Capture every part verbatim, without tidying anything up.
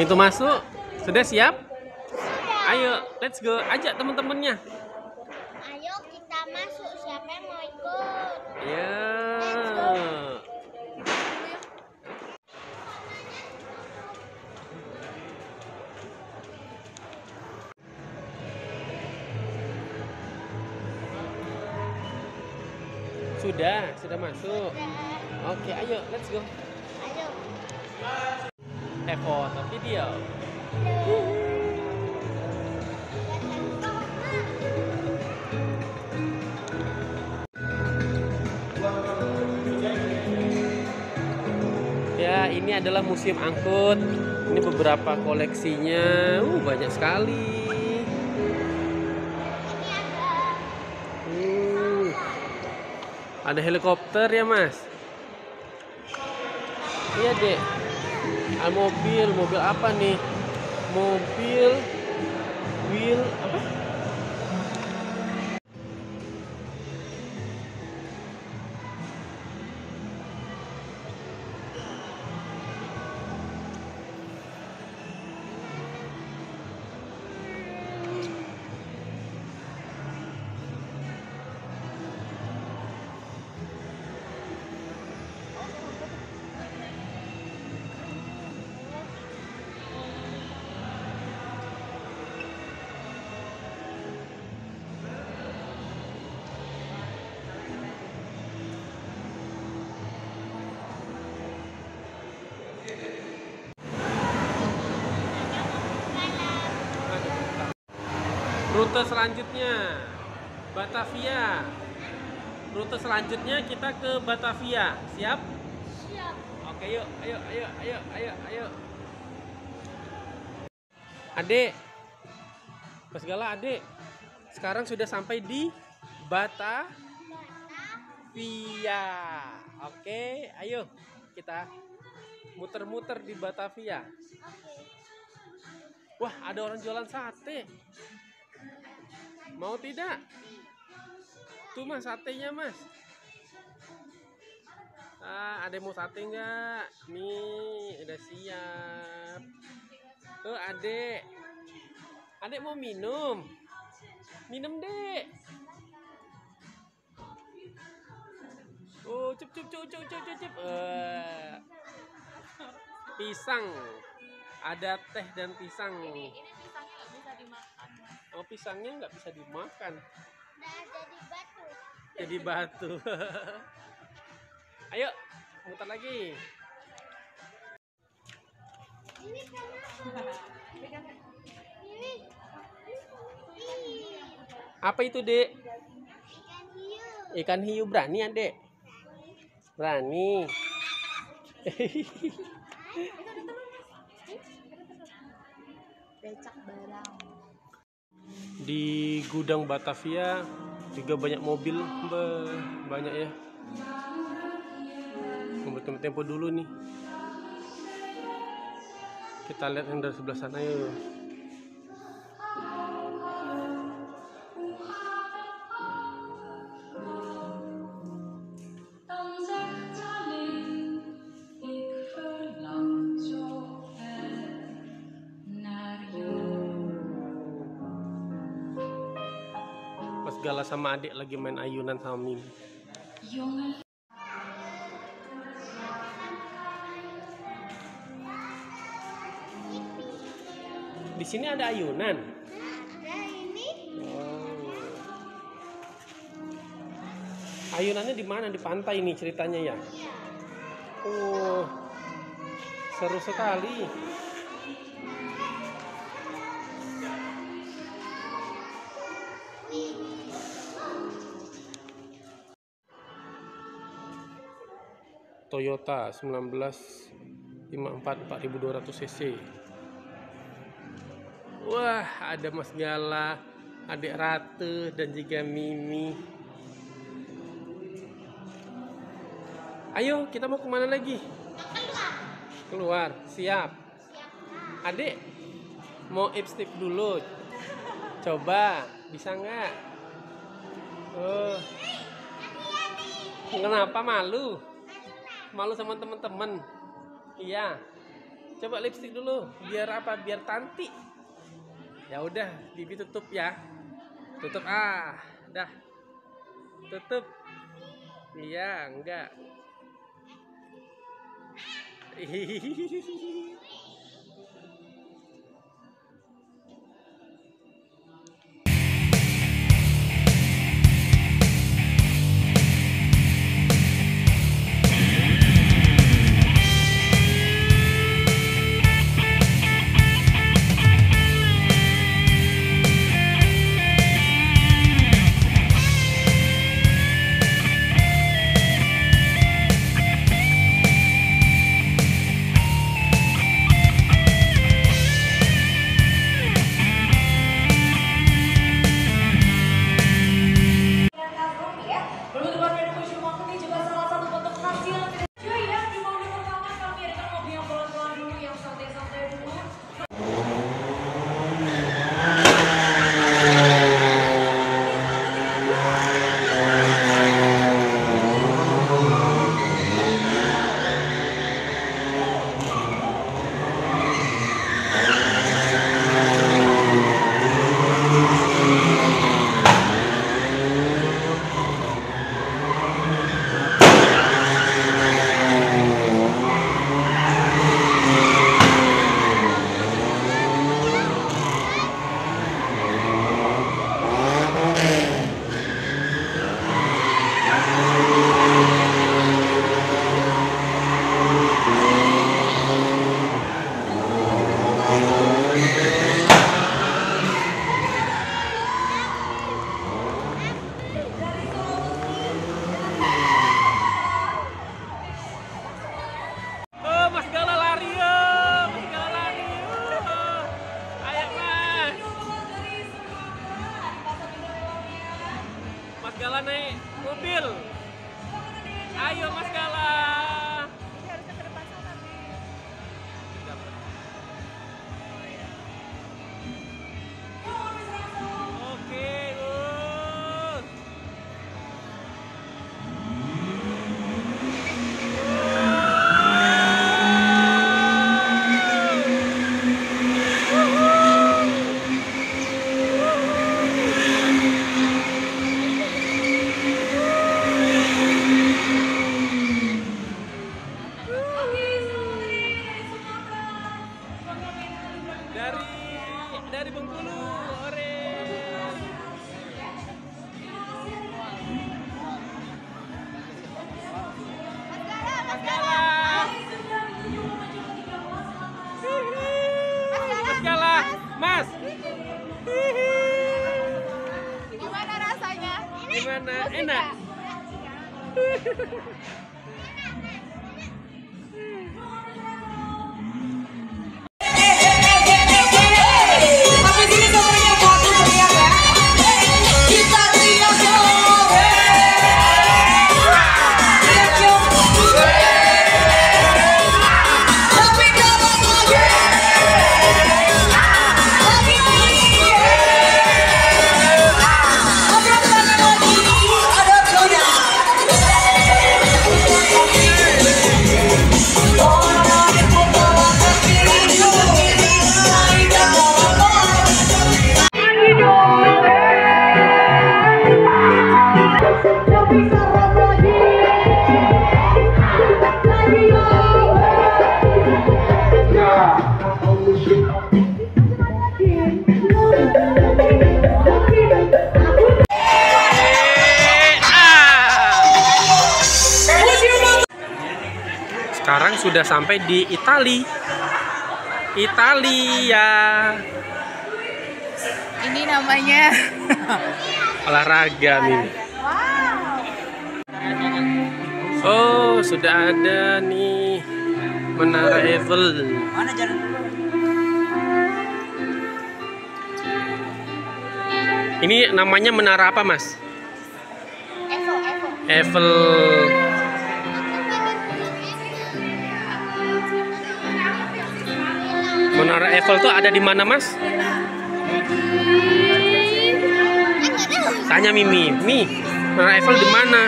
Pintu masuk. Sudah siap? Sudah. Ayo, let's go. Ajak teman-temannya. Ayo kita masuk. Siapa yang mau ikut? Ya. Sudah, sudah masuk. Sudah. Oke, ayo, let's go. Ayo. Eh, foto video. Ya, ini adalah museum angkut. Ini beberapa koleksinya. Uh, banyak sekali. Hmm. Ada helikopter ya, Mas? Iya, Dek. Ada mobil, mobil apa nih? Mobil wheel apa? Rute selanjutnya Batavia. Rute selanjutnya kita ke Batavia. Siap? Siap. Oke, yuk, ayo, ayo, ayo, ayo, ayo. Adek, Mas Gala, adek. Sekarang sudah sampai di Batavia. Oke, ayo kita muter-muter di Batavia. Wah, ada orang jualan sate. Mau tidak? Tuh, Mas, satenya, Mas. Ah, ada yang mau sate nggak? Nih, udah siap. Tuh, adek. Adek mau minum? Minum, Dek. Oh, cup, cup, cup, cup, cup, cup, cup. Uh, pisang. Ada teh dan pisang. Ini, ini pisangnya nggak bisa dimakan. Oh, pisangnya nggak bisa dimakan. Udah jadi batu. Jadi batu. Ayo, muter lagi. Ini kenapa? Ini. Ih, Apa itu, Dek? ikan hiu. Ikan hiu. Berani, Adek? Berani. Becak barang. Di gudang Batavia juga banyak mobil. Be, banyak ya. Mobil tempo dulu nih. Kita lihat yang dari sebelah sana yuk. Mas Gala sama adik lagi main ayunan sama Mimi. Di sini ada ayunan. Nah, ini Oh. Ayunannya di mana? Di pantai nih ceritanya ya. Oh, seru sekali. Toyota sembilan belas lima puluh empat empat ribu dua ratus cc. Wah, ada Mas Gala, Adik Ratu, dan juga Mimi. Ayo, kita mau kemana lagi? keluar. Keluar, siap. Adik, mau ipstip dulu. Coba, bisa nggak? Oh, kenapa malu? Malu sama teman-teman? Iya. Coba lipstick dulu, biar apa? Biar cantik. Ya udah, Bibi tutup ya. Tutup ah, dah. Tutup. Iya, enggak. Mas Gala naik mobil. Ayo Mas Gala. Ini harusnya ke depan sana, Bi. Oke, Gus. Dari dari Bengkulu, ore. Mas Gala. Mas Gala, Mas. Gimana rasanya? Gimana? Enak. Sekarang sudah sampai di Itali. Italia. Ini namanya Olahraga nih. Oh, sudah ada nih Menara Eiffel. Mana jalan dulu? Ini namanya menara apa, Mas? Evo, Evo. Eiffel. Menara Eiffel tuh ada di mana, Mas? Tanya Mimi. Mi, Menara Eiffel di mana?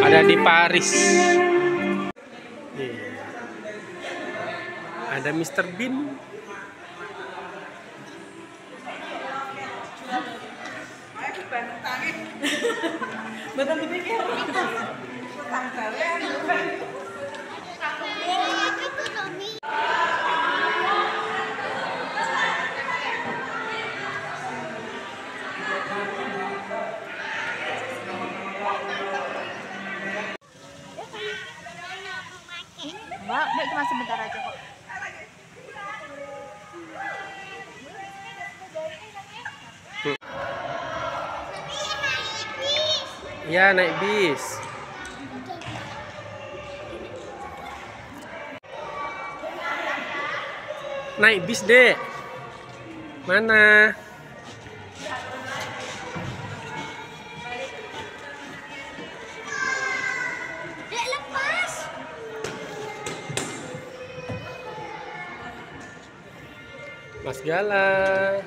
Ada di Paris. Nih. Ada mister Bean. Mbak, Mbak cuma sebentar aja kok. Ya, naik bis. Naik bis, Dek. Mana? Dek, lepas. Mas Galang.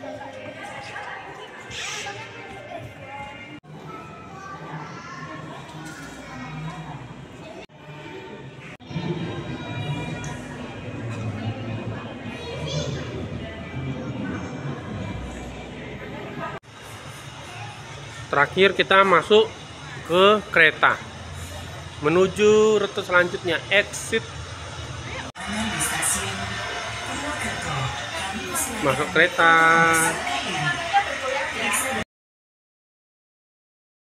Terakhir kita masuk ke kereta menuju rute selanjutnya, exit. Masuk kereta.